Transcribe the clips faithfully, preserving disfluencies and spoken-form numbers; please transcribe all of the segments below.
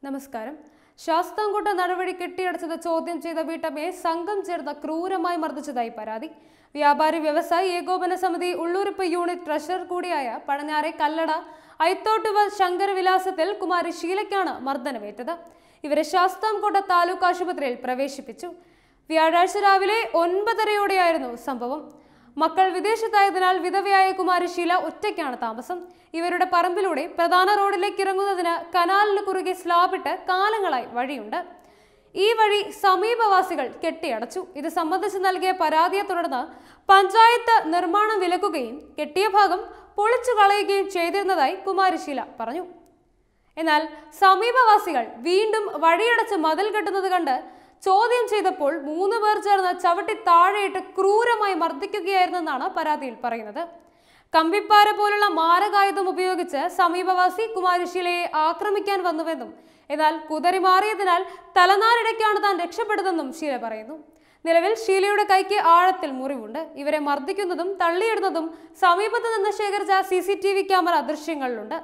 നമസ്കാരം. ശാസ്താംകോട്ട നടവഴി കെട്ടിയടച്ചത് ചോദ്യം ചെയ്ത വീട്ടമ്മയെ സംഘം ചേർന്ന് ക്രൂരമായി മർദ്ദിച്ചതായി പരാതി. വ്യാപാരി വ്യവസായി ഏകോപന സമിതി ഉള്ളൂരിപ്പ് യൂണിറ്റ് ട്രഷറർ കൂടിയായ പടഞ്ഞാറെ കല്ലട ഐത്തോട്ടുവൽ ശങ്കരവിലാസത്തിൽ കുമാരി ഷീലയ്ക്കാണ് മർദ്ദനമേറ്റത്. ഇവരെ ശാസ്താംകോട്ട താലൂക്ക് ആശുപത്രിയിൽ പ്രവേശിപ്പിച്ചു. വ്യാഴാഴ്ച രാവിലെ ഒൻപതരയോടെയായിരുന്നു സംഭവം. മക്കൾ വിദേശത്തായതിനാൽ വിധവയായ കുമാരി ഷീല ഒറ്റയ്ക്കാണ് താമസം. ഇവരുടെ പറമ്പിലൂടെ പ്രധാന റോഡിലേക്ക് ഇറങ്ങുന്നതിന് കനാലിന് കുറുകെ സ്ലാബിട്ട് കാലങ്ങളായി വഴിയുണ്ട്. ഈ വഴി സമീപവാസികൾ കെട്ടിയടച്ചു. ഇത് സംബന്ധിച്ച് നൽകിയ പരാതിയെ തുടർന്ന് പഞ്ചായത്ത് നിർമ്മാണം വിലക്കുകയും കെട്ടിയ ഭാഗം പൊളിച്ചു കളയുകയും ചെയ്തിരുന്നതായി കുമാരി ഷീല പറഞ്ഞു. എന്നാൽ സമീപവാസികൾ വീണ്ടും വഴിയടച്ച് മതിൽ കെട്ടുന്നത് കണ്ട് ചോദ്യം ചെയ്തപ്പോൾ മൂന്ന് പേർ ചേർന്ന് ചവിട്ടി താഴെയിട്ട് ക്രൂരമായി മർദ്ദിക്കുകയായിരുന്നെന്നാണ് പരാതിയിൽ പറയുന്നത്. കമ്പിപ്പാര പോലുള്ള മാരകായുധം ഉപയോഗിച്ച് സമീപവാസി കുമാരി ഷീലയെ ആക്രമിക്കാൻ വന്നുവെന്നും എന്നാൽ കുതറിമാറിയതിനാൽ തലനാരിടയ്ക്കാണ് താൻ രക്ഷപ്പെടുന്നതെന്നും ഷീല പറയുന്നു. നിലവിൽ ഷീലയുടെ കൈക്ക് ആഴത്തിൽ മുറിവുണ്ട്. ഇവരെ മർദ്ദിക്കുന്നതും തള്ളിയിടുന്നതും സമീപത്ത് നിന്ന് ശേഖരിച്ച C C T V camera ദൃശ്യങ്ങളിലുണ്ട്.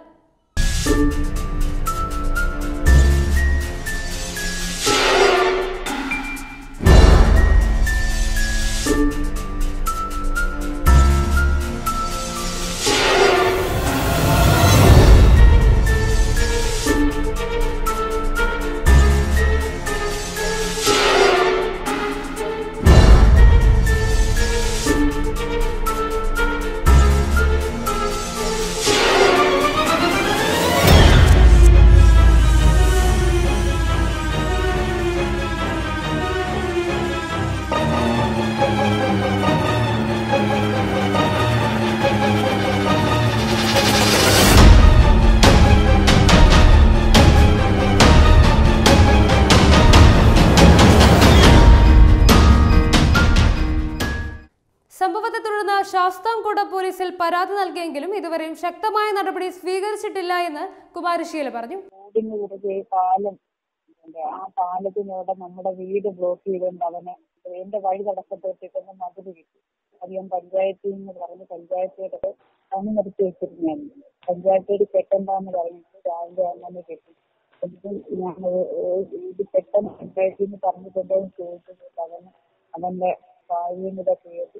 സംഭവത്തെ തുടർന്ന് ശാസ്താംകോട്ട പോലീസിൽ പരാതി നൽകിയെങ്കിലും ഇതുവരെയും ശക്തമായ നടപടി സ്വീകരിച്ചിട്ടില്ല എന്ന് കുമാരി ഷീല പറഞ്ഞു. പാലം ആ പാലത്തിനോടെ നമ്മുടെ വീട് ബ്ലോക്ക് ചെയ്തുകൊണ്ട് അവനെ എന്റെ വഴി തടസ്സപ്പെട്ടിട്ടൊന്ന് മതില് കിട്ടി. അത് ഞാൻ പഞ്ചായത്തിൽ നിന്ന് പറഞ്ഞ് പഞ്ചായത്തോട് പണി നിർത്തി വെച്ചിരുന്നായിരുന്നു. പഞ്ചായത്തോട് കെട്ടണ്ടെന്ന് പറഞ്ഞിട്ട് രാവിലെ അങ്ങനെ കെട്ടി. ഞാൻ ഇത് പെട്ടെന്ന് പഞ്ചായത്തിൽ നിന്ന് പറഞ്ഞിട്ടുണ്ടോ എന്ന് ചോദിച്ചിട്ടുണ്ട്. അവന് അവന്റെ ഭാര്യയുടെ പേര്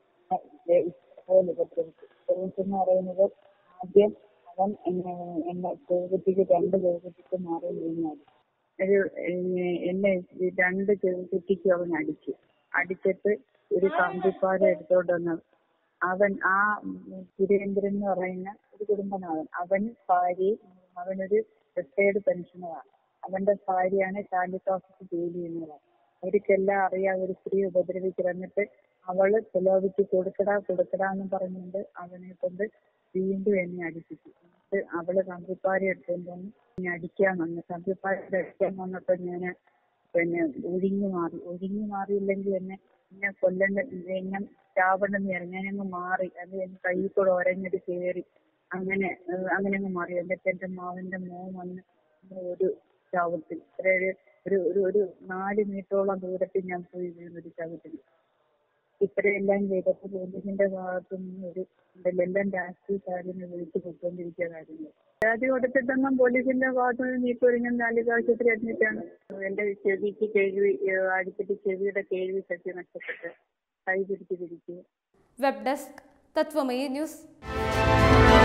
പോലെ ഉപദ്രവിച്ചു എന്ന് പറയുന്നത് ആദ്യം അവൻ എന്നെ എന്നെ ചെറുകുട്ടിക്ക് രണ്ട് ചെറുകുട്ടിക്ക് മാറി വീണാൽ ഒരു എന്നെ രണ്ട് ചെറുകുട്ടിക്ക് അവൻ അടിച്ചു അടിച്ചിട്ട് ഒരു കമ്പിപ്പാര എടുത്തോണ്ട് വന്ന് അവൻ ആ സുരേന്ദ്രൻ എന്ന് പറയുന്ന ഒരു കുടുംബനാഥൻ അവൻ ഭാര്യയും അവനൊരു റിട്ടയർഡ് പെൻഷനറാണ്. അവന്റെ ഭാര്യയാണ് താലൂക്ക് ഓഫീസിൽ ജോലി ചെയ്യുന്നത്. അവർക്കെല്ലാം അറിയാം ഒരു സ്ത്രീ ഉപദ്രവിച്ചിരുന്നിട്ട് അവള് പ്രലോഭിച്ച് കൊടുക്കടാ കൊടുക്കടാന്ന് പറഞ്ഞുകൊണ്ട് അവനെ കൊണ്ട് വീണ്ടും എന്നെ അടിപ്പിച്ചു. എന്നിട്ട് അവള് കമ്പിപ്പാര എടുത്തുകൊണ്ട് വന്ന് എന്നെ അടിക്കാൻ വന്നു. കമ്പിപ്പാര അടിക്കാൻ വന്നപ്പോ ഞാന് പിന്നെ ഒഴിഞ്ഞു മാറി. ഒഴിഞ്ഞു മാറിയില്ലെങ്കിൽ എന്നെ എന്നെ കൊല്ലണ്ട എന്നെ ചാവണ്ടെന്ന് ഞാൻ ഞാനങ്ങ് മാറി. അത് എന്റെ കയ്യിൽ കൂടെ ഒരഞ്ഞിട്ട് കയറി അങ്ങനെ അങ്ങനെ അങ്ങ് മാറി. എന്നിട്ട് എന്റെ മാവന്റെ മോൻ വന്ന് ഒരു ചവിട്ടിൽ ഒരു ഒരു ഒരു നാല് മീറ്ററോളം ദൂരത്തിൽ ഞാൻ പോയി വീണൊരു ചവിട്ടിൽ. ഇത്രയെല്ലാം ചെയ്തപ്പോൾ പോലീസിന്റെ ഭാഗത്തു നിന്ന് ഒരു എല്ലാം രാഷ്ട്രീയ കാര്യങ്ങൾ വിളിച്ചു പൊയ്ക്കൊണ്ടിരിക്കുക കാര്യങ്ങൾ. പരാതി കൊടുത്തിട്ടൊന്നും പോലീസിന്റെ ഭാഗത്തു നിന്ന് നീക്കൊരുങ്ങാൻ താലൂക്ക് ആശുപത്രി അഡ്മിറ്റാണ്. എന്റെ ചെവിക്ക് കേൾവി അടിച്ചിട്ട് ചെവിയുടെ കേൾവി ശക്തി നഷ്ടപ്പെട്ട് കൈ പിടിച്ച് പിടിക്കുക. Web desk Tatwamayi news.